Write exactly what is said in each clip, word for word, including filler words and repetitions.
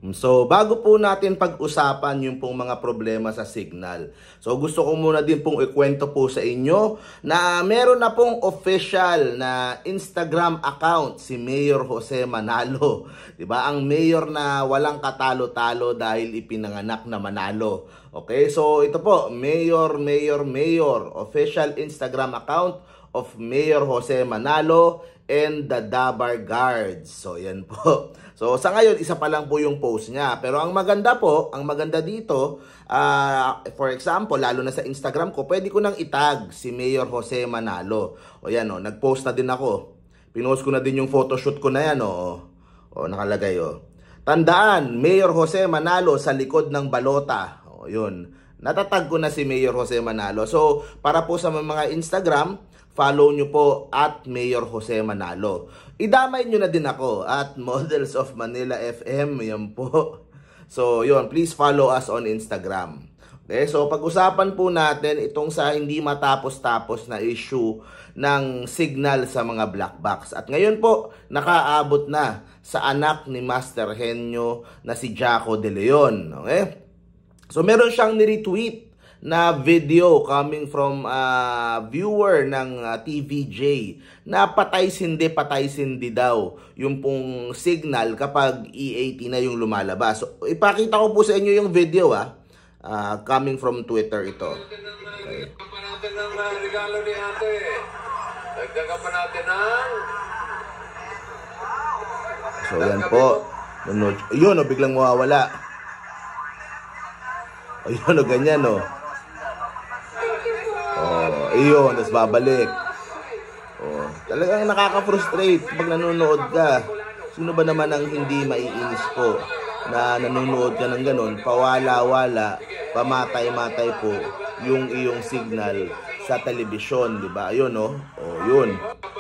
So, bago po natin pag-usapan yung pong mga problema sa signal. So, gusto ko muna din pong ikwento po sa inyo na meron na pong official na Instagram account si Mayor Jose Manalo. Diba? Ang mayor na walang katalo-talo dahil ipinanganak na Manalo. Okay? So, ito po, Mayor, Mayor, Mayor. Official Instagram account of Mayor Jose Manalo and the Dabar Guards. So, yan po. So, sa ngayon, isa pa lang po yung post niya. Pero ang maganda po, ang maganda dito, uh, for example, lalo na sa Instagram ko, pwede ko nang itag si Mayor Jose Manalo. O yan, o, nag-post na din ako. Pinost ko na din yung photoshoot ko na yan, o. O, nakalagay, o. Tandaan, Mayor Jose Manalo sa likod ng balota. O, yun. Natatag ko na si Mayor Jose Manalo. So, para po sa mga Instagram, follow nyo po at Mayor Jose Manalo. Idamay nyo na din ako at Models of Manila F M. Yan po. So, yun. Please follow us on Instagram. Okay? So, pag-usapan po natin itong sa hindi matapos-tapos na issue ng signal sa mga black box. At ngayon po, nakaabot na sa anak ni Master Henyo na si Jaco De Leon. Okay? So, meron siyang ni-retweet na video coming from a uh, viewer ng uh, T V J na patay-sindi, patay-sindi daw yung pong signal kapag E A T na yung lumalabas. So, ipakita ko po sa inyo yung video ah. Uh, coming from Twitter ito. Okay. Dagdagan pa natin ng uh, regalo ni ate. Dagdagan pa natin ng... So yan po. Yun o, biglang mawawala. Ayun o, ganyan o. Oh, iyon, tapos babalik. Oh, talagang nakaka-frustrate pag nanonood ka. Sino ba naman ang hindi maiinis po na nanonood ka ng ganun, pawala-wala, pamatay-matay po yung iyong signal sa telebisyon, di ba? Ayun, oh. Oh, yun.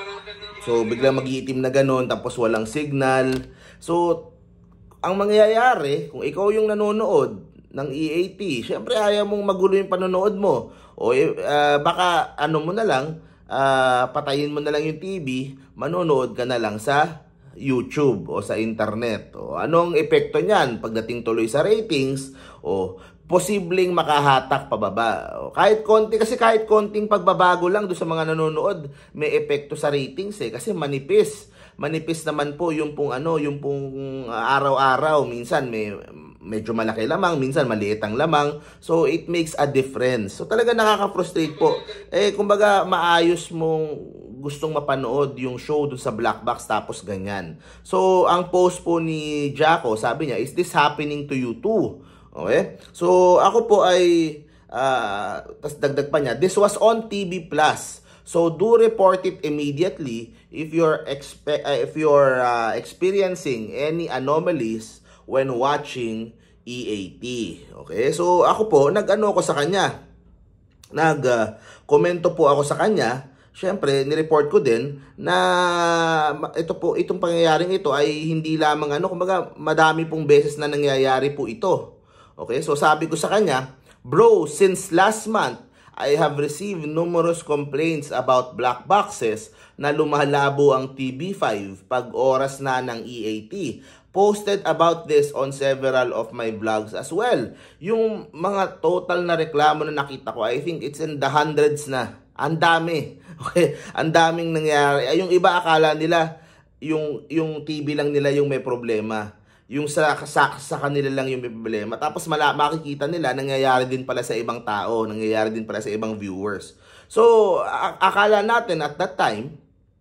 So, biglang mag-iitim na ganun, tapos walang signal. So, ang mangyayari, kung ikaw yung nanonood ng E A T, syempre ayaw mong magulo yung panonood mo. O uh, baka ano mo na lang, uh, patayin mo na lang yung T V, manonood ka na lang sa YouTube o sa internet. O anong epekto niyan pagdating tuloy sa ratings? O posibleng makahatak pababa. O, kahit konti, kasi kahit konting pagbabago lang do sa mga nanonood, may epekto sa ratings eh, kasi manipis. Manipis naman po yung pong ano, yung pong araw-araw, minsan may medyo malaki lamang, minsan maliit ang lamang. So, it makes a difference. So, talaga nakaka-frustrate po. Eh, kumbaga, maayos mong gustong mapanood yung show dun sa black box tapos ganyan. So, ang post po ni Jaco, sabi niya, is this happening to you too? Okay? So, ako po ay, uh, tas dagdag pa niya, this was on T V Plus. So, do report it immediately if you're, expe uh, if you're uh, experiencing any anomalies when watching E A T. Okay? So, ako po, nag-ano ako sa kanya. Nag-komento uh, po ako sa kanya. Siyempre, nireport ko din na ito po, itong pangyayaring ito ay hindi lamang ano, kumbaga madami pong beses na nangyayari po ito. Okay? So, sabi ko sa kanya, bro, since last month, I have received numerous complaints about black boxes na lumalabo ang T V five pag oras na ng E A T. Posted about this on several of my vlogs as well. Yung mga total na reklamo na nakita ko, I think it's in the hundreds na. Ang dami. Okay? Ang daming nangyari. Ay, yung iba akala nila, yung, yung T V lang nila yung may problema. Yung sa, sa, sa kanila lang yung may problema. Tapos mala, makikita nila, nangyayari din pala sa ibang tao. Nangyayari din pala sa ibang viewers. So, akala natin at that time,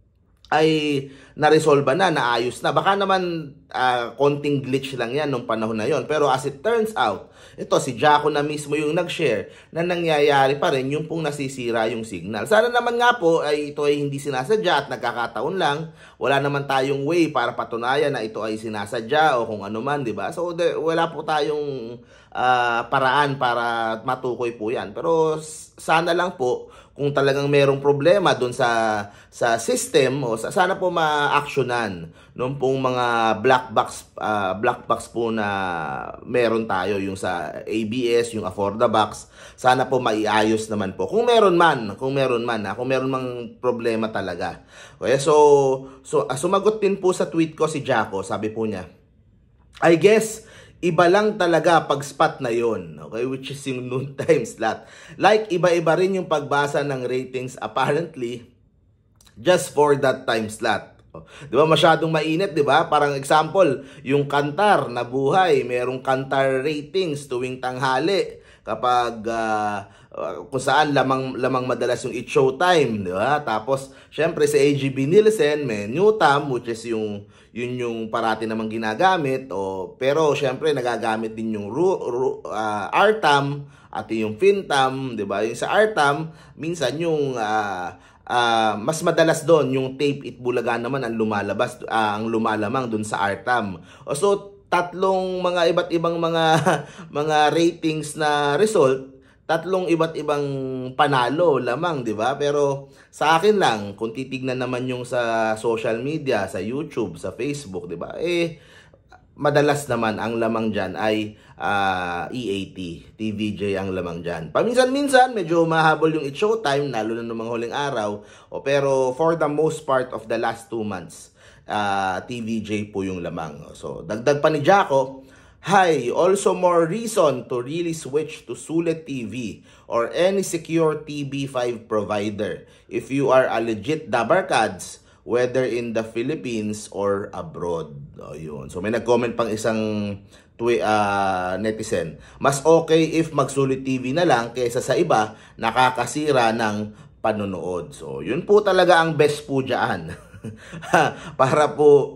ay na-resolve na, naayos na. Baka naman uh, konting glitch lang yan nung panahon na yon. Pero as it turns out, ito si Jaco na mismo yung nag-share na nangyayari pa rin yung pong nasisira yung signal. Sana naman nga po ay ito ay hindi sinasadya at nagkakataon lang. Wala naman tayong way para patunayan na ito ay sinasadya o kung ano man, di ba? So de, wala po tayong uh, paraan para matukoy po yan. Pero sana lang po kung talagang merong problema doon sa sa system o sa, sana po ma-actionan nung pong mga black box uh, black box po na meron tayo yung sa A B S, yung Afforda Box, sana po maiayos naman po kung meron man, kung meron man, ha? Kung meron mang problema talaga. Okay, so so uh, sumagot din po sa tweet ko si Jaco, sabi po niya, I guess iba lang talaga pag spot na yon, okay, which is yung noon time slot. Like, iba-iba rin yung pagbasa ng ratings apparently just for that time slot. Di ba masyadong mainit, di ba? Parang example, yung Kantar na buhay, merong Kantar ratings tuwing tanghali kapag uh, kung saan lamang lamang madalas yung It's Showtime, di ba? Tapos syempre sa A G B Nielsen may Newtam, which is yung yun yung parati namang ginagamit, o pero syempre nagagamit din yung Ru, Ru, uh, R T A M at yung Fintam, di ba? Yung sa R T A M minsan yung uh, uh, mas madalas doon yung Tape It Bulaga naman ang lumalabas, uh, ang lumalamang doon sa R T A M. O, so tatlong mga iba't ibang mga mga ratings na result, tatlong iba't ibang panalo lamang, di ba? Pero sa akin lang, kung titignan naman yung sa social media, sa YouTube, sa Facebook, di ba? Eh, madalas naman ang lamang dyan ay uh, E A T, T V J ang lamang dyan. Paminsan-minsan, medyo mahabol yung It's Showtime, lalo na ng mga huling araw. O, pero for the most part of the last two months, uh, T V J po yung lamang. So, dagdag pa ni Jaco, hi, also more reason to really switch to Sulit T V or any secure T V five provider if you are a legit Dabarkads, whether in the Philippines or abroad. O, yun. So may nag-comment pang isang twi uh, netizen, mas okay if mag-Sulit T V na lang kaysa sa iba nakakasira ng panonood. So yun po talaga ang best po dyan. Para po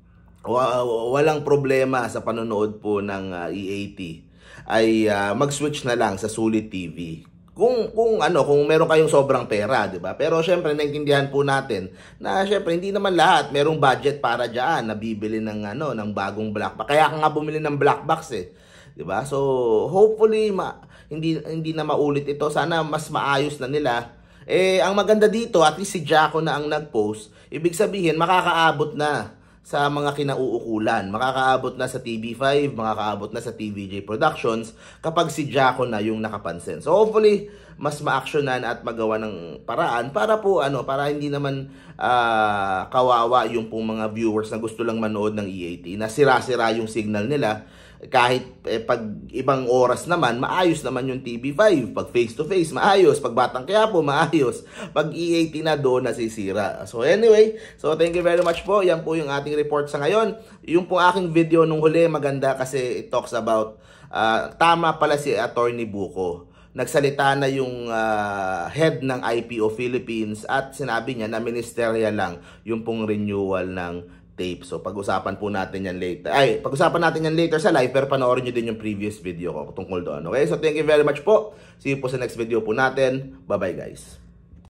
walang problema sa panonood po ng uh, E A T ay uh, mag-switch na lang sa Sulit T V. Kung kung ano, kung meron kayong sobrang pera, 'di ba? Pero syempre naintindihan po natin na syempre hindi naman lahat merong budget para diyan na bibili ng ano, ng bagong black box. Kaya ka nga bumili ng black box eh. 'Di ba? So hopefully ma, hindi hindi na maulit ito. Sana mas maayos na nila. Eh ang maganda dito, at least si Jaco na ang nag-post. Ibig sabihin makakaabot na sa mga kinauukulan. Makakaabot na sa T V five, makakaabot na sa T V J Productions kapag si Jaco na yung nakapansin. So hopefully, mas ma-actionan at magawa ng paraan para po ano, para hindi naman uh, kawawa yung pong mga viewers na gusto lang manood ng E A T, na sira-sira yung signal nila. Kahit eh, pag ibang oras naman, maayos naman yung T V five. Pag face-to-face, maayos. Pag Batang Quiapo, maayos. Pag E A T na doon, nasisira. So anyway, so thank you very much po. Yan po yung ating report sa ngayon. Yung po aking video nung huli, maganda kasi it talks about, uh, tama pala si Attorney Buko. Nagsalita na yung uh, head ng I P O Philippines at sinabi niya na ministerial lang yung pong renewal ng tape. So pag-usapan po natin yan later. Ay, pag-usapan natin yan later sa live, pero panoorin nyo din yung previous video ko tungkol doon. Okay? So thank you very much po. See you po sa next video po natin. Bye-bye guys.